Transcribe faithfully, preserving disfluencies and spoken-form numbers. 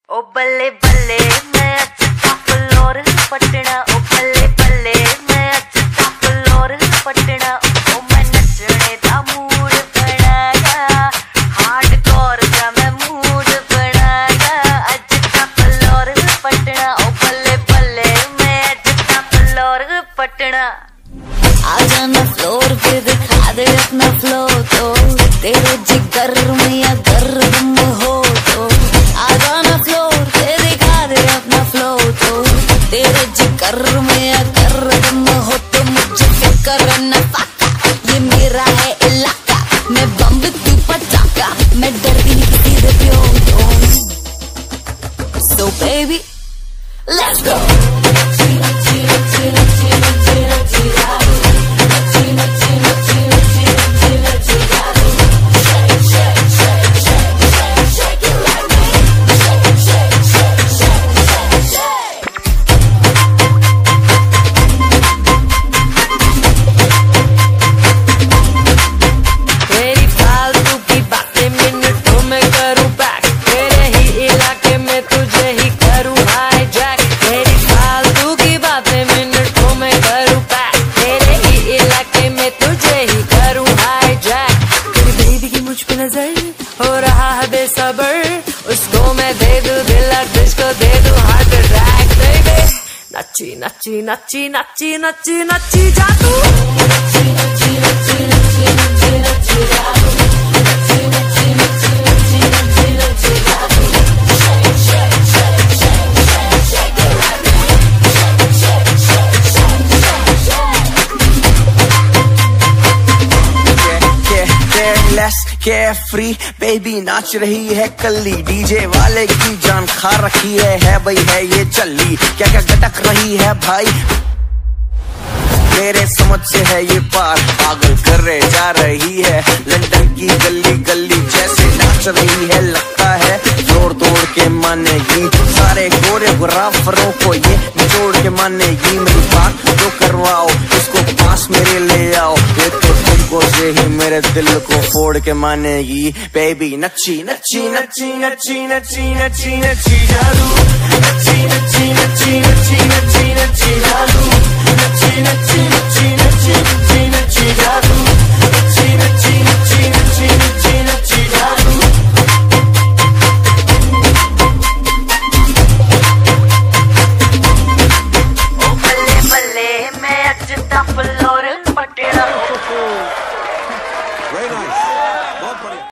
ओ बल्ले बल्ले मैं अच्छा फ्लोर पटना, ओ बल्ले बल्ले मैं अच्छा फ्लोर पटना, ओ मैं नचने दा मूड बनाया, हार्डकोर दा मैं मूड बनाया, अच्छा फ्लोर पटना, ओ बल्ले बल्ले मैं अच्छा फ्लोर पटना। आ जाना फ्लोर पे दिखा दे अपना फ्लो, तो तेरे जिगर में अगर दम हो तो आ जाना फ्लोर पे दिखा दे अपना फ्लो, तो तेरे जिगर में अगर दम हो तो मुझे फिक्र न पाका, ये मेरा है इलाका, मैं बम तू पटाखा, मैं डरती नहीं किसी से प्यो तो। So baby let's go। नची नची नची नची नची नची जा तू, नची नची नची नची नची नची जा तू, नची नची नची नची नची नची जा तू, shake shake shake shake shake shake it like that, shake shake shake shake shake shake। Yeah yeah careless carefree baby नाच रही है कल्ली, डीजे वाले की जान खा रखी है, है भाई है ये चल्ली, क्या क्या गटक रही है भाई मेरे समझ से है ये पार, पागल कर रहे जा रही है, लंदन की गली गली जैसे नाच रही है, लगता है जोड़ तोड़ के मानेगी, सारे कोरियोग्राफरों को ये निचोड़ के मानेगी, मेरी बात तो करवाओ, इसको पास मेरे ले आओ, ये तो तुमको से ही मेरे दिल को फोड़ के मानेगी, बेबी नची नची नची नची नची नची नची जादू, नची नची नची नची नची नची जादू, नची नची नची नची नची नची जादू, नची नची नची नची नची नची जादू।